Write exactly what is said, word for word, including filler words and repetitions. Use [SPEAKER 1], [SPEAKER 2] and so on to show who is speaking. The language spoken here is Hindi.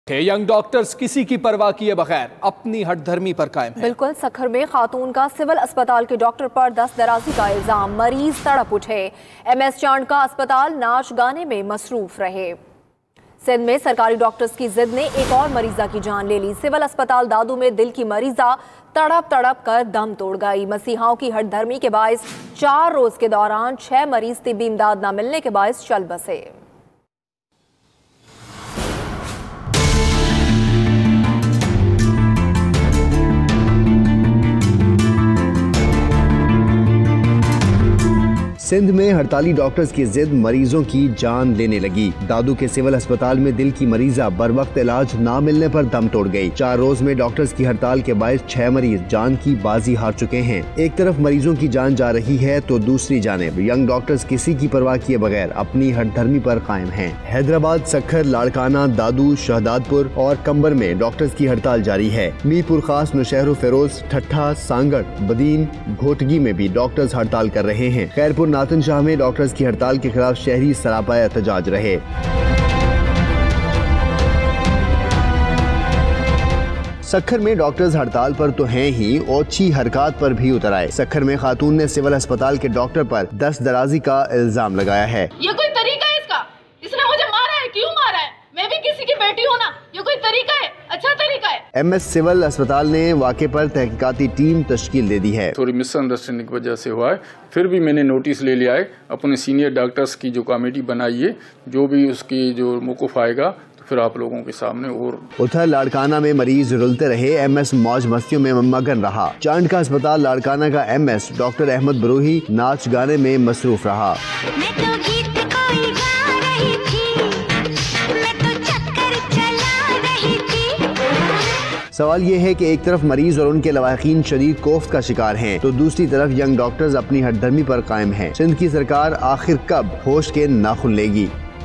[SPEAKER 1] यंग डॉक्टर्स किसी की परवाह किए बगैर अपनी हठधर्मी पर कायम है।
[SPEAKER 2] बिल्कुल, सखर में खातून का सिविल अस्पताल के डॉक्टर पर दस्त दराजी का इल्जाम, मरीज तड़प उठे। एम एस चांद का अस्पताल नाच गाने में मसरूफ रहे। सिंध में सरकारी डॉक्टर्स की जिद ने एक और मरीजा की जान ले ली। सिविल अस्पताल दादू में दिल की मरीजा तड़प तड़प कर दम तोड़ गई। मसीहाओं की हठधर्मी के बायस चार रोज के दौरान छह मरीज तिब्बी इमदाद न मिलने के बायस चल बसे।
[SPEAKER 3] सिंध में हड़ताली डॉक्टर्स की जिद मरीजों की जान लेने लगी। दादू के सिविल अस्पताल में दिल की मरीजा बर वक्त इलाज ना मिलने पर दम तोड़ गई। चार रोज में डॉक्टर्स की हड़ताल के बायस छह मरीज जान की बाजी हार चुके हैं। एक तरफ मरीजों की जान जा रही है तो दूसरी जानिब यंग डॉक्टर्स किसी की परवाह किए बगैर अपनी हठधर्मी पर कायम हैं। हैदराबाद, सखर, लाड़काना, दादू, शहदादपुर और कंबर में डॉक्टर्स की हड़ताल जारी है। मीरपुर खास, नौशहर फिरोज, ठट्ठा, सांगड़, बदीन, घोटगी में भी डॉक्टर्स हड़ताल कर रहे हैं। खैरपुर, नातन शाह में डॉक्टर्स की हड़ताल के खिलाफ शहरी सरापा एहतजाज रहे। सखर में डॉक्टर्स हड़ताल पर तो हैं ही, ओछी हरकत पर भी उतर आए। सखर में खातून ने सिविल अस्पताल के डॉक्टर पर दस्त दराजी का इल्जाम लगाया है।
[SPEAKER 4] ये कोई तरीका है इसका? इसने मुझे मारा है, क्यों मारा है? मैं भी किसी की बेटी हूँ ना, ये कोई तरीका है? अच्छा तरीका है?
[SPEAKER 3] एम एस सिविल अस्पताल ने वाक़े पर तहकीकाती टीम तश्कील दे दी है।
[SPEAKER 5] थोड़ी मिसअंडरस्टैंडिंग की वजह से हुआ है, फिर भी मैंने नोटिस ले लिया है। अपने सीनियर डॉक्टर्स की जो कमेटी बनाई है, जो भी उसकी जो मौक़िफ़ आएगा तो फिर आप लोगों के सामने। और
[SPEAKER 3] उधर लाड़काना में मरीज रुलते रहे, एम एस मौज मस्तियों में मगन रहा। चांद का अस्पताल लाड़काना का M S doctor Ahmed Brohi नाच गाने में मसरूफ रहा। सवाल ये है कि एक तरफ मरीज और उनके लवाहिकीन शदीद कोफ्त का शिकार हैं, तो दूसरी तरफ यंग डॉक्टर्स अपनी हठधर्मी पर कायम हैं। सिंध की सरकार आखिर कब होश के नाखुन लेगी?